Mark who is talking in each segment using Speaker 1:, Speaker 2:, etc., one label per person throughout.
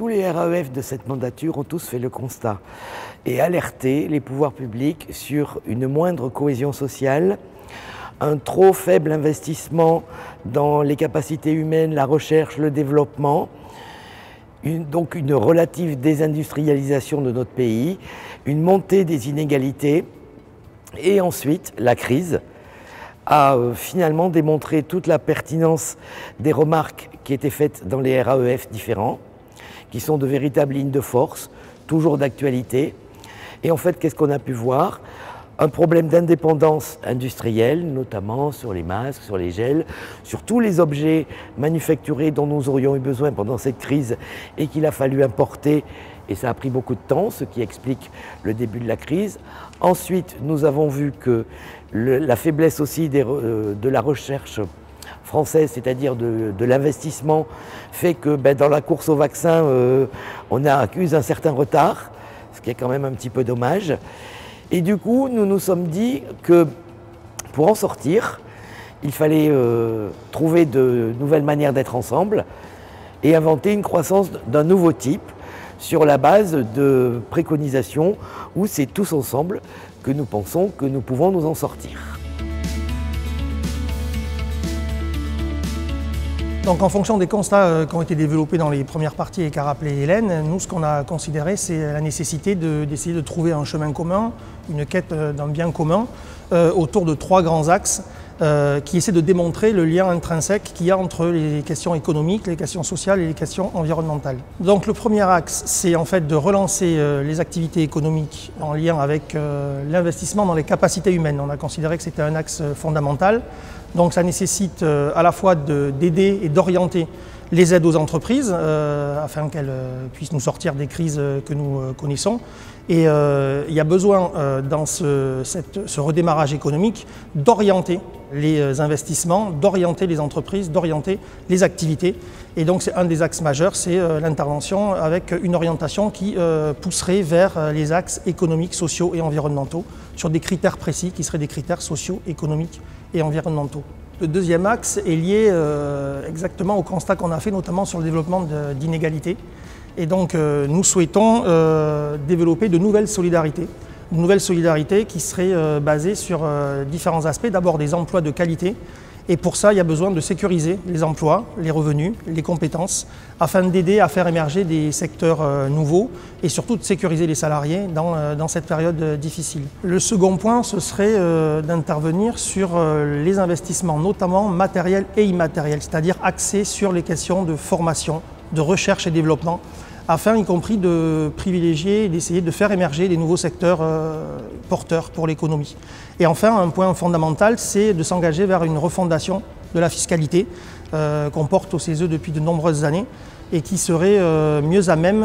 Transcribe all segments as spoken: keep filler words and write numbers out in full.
Speaker 1: tous les R A E F de cette mandature ont tous fait le constat et alerté les pouvoirs publics sur une moindre cohésion sociale, un trop faible investissement dans les capacités humaines, la recherche, le développement, une, donc une relative désindustrialisation de notre pays, une montée des inégalités et ensuite la crise a euh, finalement démontré toute la pertinence des remarques qui étaient faites dans les R A E F différents, qui sont de véritables lignes de force, toujours d'actualité. Et en fait, qu'est-ce qu'on a pu voir? Un problème d'indépendance industrielle, notamment sur les masques, sur les gels, sur tous les objets manufacturés dont nous aurions eu besoin pendant cette crise et qu'il a fallu importer, et ça a pris beaucoup de temps, ce qui explique le début de la crise. Ensuite, nous avons vu que le, la faiblesse aussi des, euh, de la recherche française, c'est-à-dire de, de l'investissement, fait que ben, dans la course au vaccin, euh, on a accuse un certain retard, ce qui est quand même un petit peu dommage. Et du coup, nous nous sommes dit que pour en sortir, il fallait euh, trouver de nouvelles manières d'être ensemble et inventer une croissance d'un nouveau type sur la base de préconisations où c'est tous ensemble que nous pensons que nous pouvons nous en sortir.
Speaker 2: Donc en fonction des constats qui ont été développés dans les premières parties et qu'a rappelé Hélène, nous ce qu'on a considéré c'est la nécessité d'essayer de, de trouver un chemin commun, une quête d'un bien commun euh, autour de trois grands axes euh, qui essaient de démontrer le lien intrinsèque qu'il y a entre les questions économiques, les questions sociales et les questions environnementales. Donc le premier axe c'est en fait de relancer euh, les activités économiques en lien avec euh, l'investissement dans les capacités humaines. On a considéré que c'était un axe fondamental. Donc ça nécessite euh, à la fois d'aider et d'orienter les aides aux entreprises euh, afin qu'elles euh, puissent nous sortir des crises euh, que nous euh, connaissons. Et euh, il y a besoin euh, dans ce, cette, ce redémarrage économique d'orienter les investissements, d'orienter les entreprises, d'orienter les activités. Et donc c'est un des axes majeurs, c'est euh, l'intervention avec une orientation qui euh, pousserait vers euh, les axes économiques, sociaux et environnementaux sur des critères précis qui seraient des critères sociaux, économiques et environnementaux. Le deuxième axe est lié euh, exactement au constat qu'on a fait, notamment sur le développement d'inégalités. Et donc euh, nous souhaitons euh, développer de nouvelles solidarités, de nouvelles solidarités qui seraient euh, basées sur euh, différents aspects. D'abord des emplois de qualité. Et pour ça, il y a besoin de sécuriser les emplois, les revenus, les compétences, afin d'aider à faire émerger des secteurs euh, nouveaux et surtout de sécuriser les salariés dans, euh, dans cette période euh, difficile. Le second point, ce serait euh, d'intervenir sur euh, les investissements, notamment matériels et immatériels, c'est-à-dire axés sur les questions de formation, de recherche et développement, afin y compris de privilégier et d'essayer de faire émerger des nouveaux secteurs euh, porteurs pour l'économie. Et enfin, un point fondamental, c'est de s'engager vers une refondation de la fiscalité euh, qu'on porte au C E S E depuis de nombreuses années et qui serait euh, mieux à même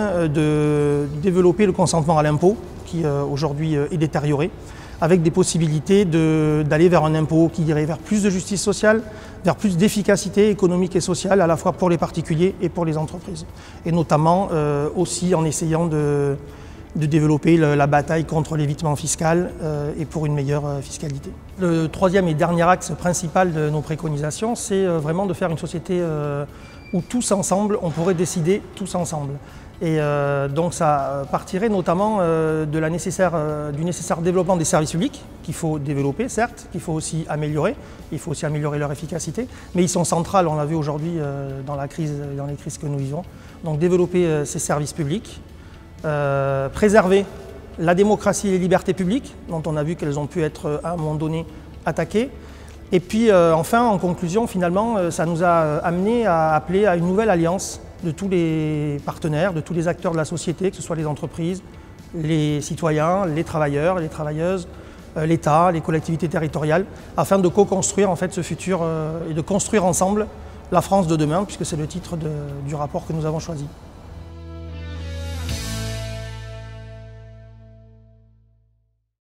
Speaker 2: de développer le consentement à l'impôt qui euh, aujourd'hui est détérioré, avec des possibilités d'aller vers un impôt qui irait vers plus de justice sociale, vers plus d'efficacité économique et sociale, à la fois pour les particuliers et pour les entreprises. Et notamment euh, aussi en essayant de, de développer le, la bataille contre l'évitement fiscal euh, et pour une meilleure euh, fiscalité. Le troisième et dernier axe principal de nos préconisations, c'est euh, vraiment de faire une société euh, où tous ensemble, on pourrait décider tous ensemble. Et euh, donc ça partirait notamment euh, de la nécessaire, euh, du nécessaire développement des services publics, qu'il faut développer certes, qu'il faut aussi améliorer, il faut aussi améliorer leur efficacité, mais ils sont centrales, on l'a vu aujourd'hui euh, dans la crise, dans les crises que nous vivons. Donc développer euh, ces services publics, euh, préserver la démocratie et les libertés publiques, dont on a vu qu'elles ont pu être à un moment donné attaquées. Et puis euh, enfin, en conclusion, finalement, euh, ça nous a amené à appeler à une nouvelle alliance de tous les partenaires, de tous les acteurs de la société, que ce soit les entreprises, les citoyens, les travailleurs, les travailleuses, euh, l'État, les collectivités territoriales, afin de co-construire en fait ce futur euh, et de construire ensemble la France de demain, puisque c'est le titre de, du rapport que nous avons choisi.